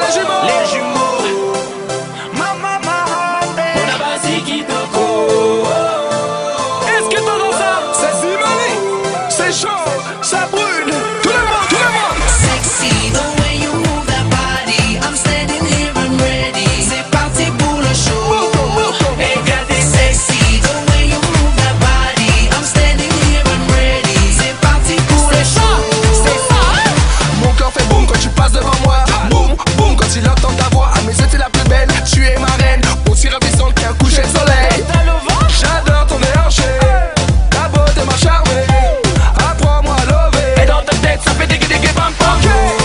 Les jumeaux. On a basi qui toko. Est-ce que t'entends ça? C'est Simone. C'est chaud, ça brûle. Tout le monde, tout le monde. Sexy, the way you move that body. I'm standing here, I'm ready. C'est parti pour le show. Regardez, sexy, the way you move that body. I'm standing here, I'm ready. C'est parti pour le show. C'est ça. Mon cœur fait boum quand tu passes devant moi. Boum, boum quand il entend ta voix. À mes yeux t'es la plus belle, tu es ma reine. Aussi ravissante qu'un coucher de soleil. J'adore ton déhanché. Ta beauté m'a charmé. Apprends-moi à lever. Et dans ta tête ça fait dégué dégué bam bam.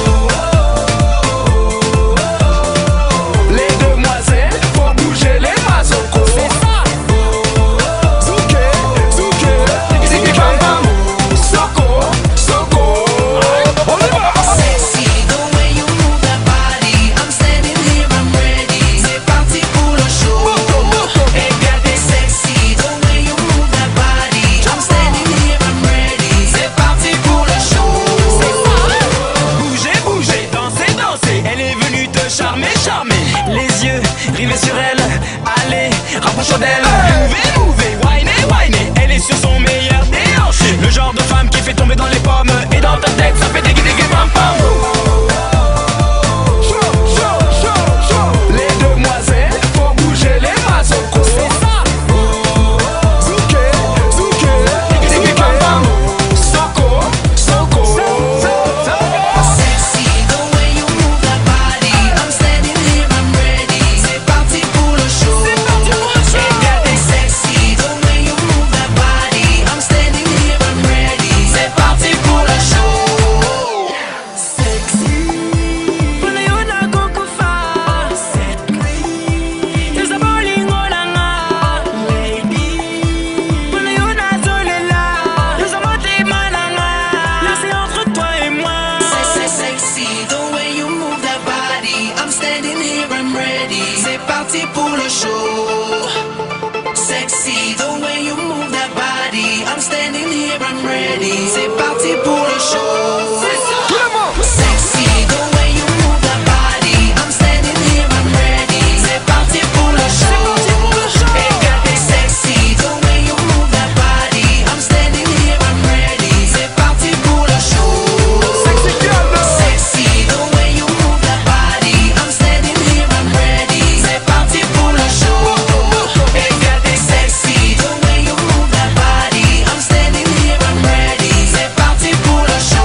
Les demoiselles font bouger les mazocos. C'est ça. Zouké, zouké, ziggy bam bam. Soko, soko. On y va. Sexy, the way you move that body. I'm standing here, I'm ready. C'est parti pour le show. Regardez, sexy, the way you move that body. I'm standing here, I'm ready. C'est parti pour le show. Bougez, bougez, dansez, dansez. Elle est venue te charmer, charmer. Les yeux rivés sur elle. Allez, rapproche-toi d'elle. Mouvez, mouvez, whiner, whiner. Elle est sur son meilleur déhanché. Le genre de femme qui fait tomber dans les pommes. Et dans ta tête ça fait dégué dégué bam bam. Chaud, chaud, chaud, chaud. Les demoiselles font bouger les mazocos. C'est ça. Zouké, zouké, ziggy bam bam. Soko, soko. Sexy, the way you move that body. I'm standing here, I'm ready. C'est parti pour le show. Regardez, sexy, the way you move that body. I'm standing here, I'm ready. C'est parti pour le show. Sexy, the way you move that body. I'm standing here, I'm ready. C'est parti pour le show. Sexy, the way you move that body. I'm standing here, I'm ready. C'est parti pour le show. Tout le monde. Sexy, the way you move that body. I'm standing here, I'm ready. C'est parti pour le show. Regardez, sexy, the way you move that body. I'm standing here, I'm ready. C'est parti pour le show. Sexy girl. Sexy, the way you move that body. I'm standing here, I'm ready. C'est parti pour le show. Regardez, sexy, the way you move that body. I'm standing here, I'm ready. C'est parti pour le show.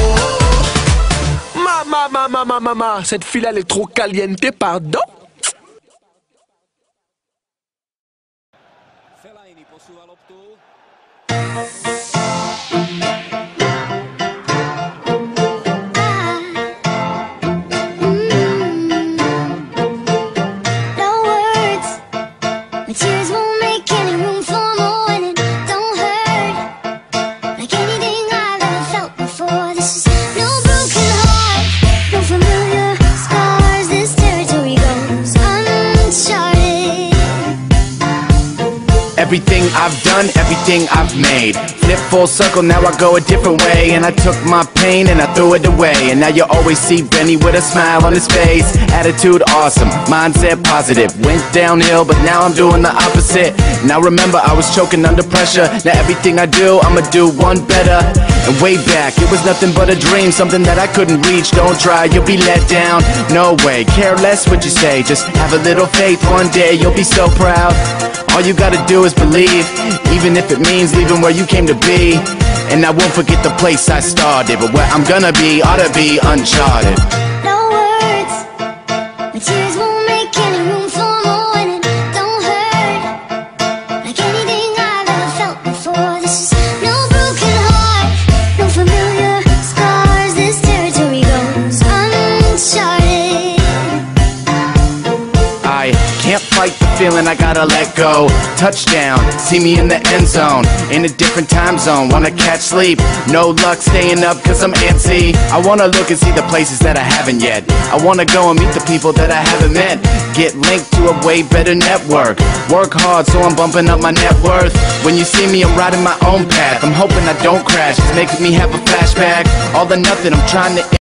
Mama, cette fille elle est trop caliente, pardon. Fellaini posúva loptu. No words, my tears won't make any room for more, and it don't hurt like anything I've ever felt before. This is no broken heart, no familiar scars. This territory goes uncharted. Everything I've done, everything I've made. Flip full circle, now I go a different way. And I took my pain and I threw it away. And now you always see Benny with a smile on his face. Attitude awesome, mindset positive. Went downhill, but now I'm doing the opposite. Now remember, I was choking under pressure. Now everything I do, I'ma do one better. And way back, it was nothing but a dream, something that I couldn't reach. Don't try, you'll be let down. No way, care less what you say. Just have a little faith, one day you'll be so proud. All you gotta do is believe, even if it means leaving where you came to be. And I won't forget the place I started, but where I'm gonna be ought to be uncharted. No words, my tears won't make any room for more, and it don't hurt like anything I've ever felt before. This is no broken heart, no familiar scars. This territory goes uncharted. I can't fight the feeling, I gotta let go. Touchdown, see me in the end zone. In a different time zone, wanna catch sleep. No luck staying up cause I'm antsy. I wanna look and see the places that I haven't yet. I wanna go and meet the people that I haven't met. Get linked to a way better network. Work hard so I'm bumping up my net worth. When you see me, I'm riding my own path. I'm hoping I don't crash, it's making me have a flashback. All or nothing, I'm trying to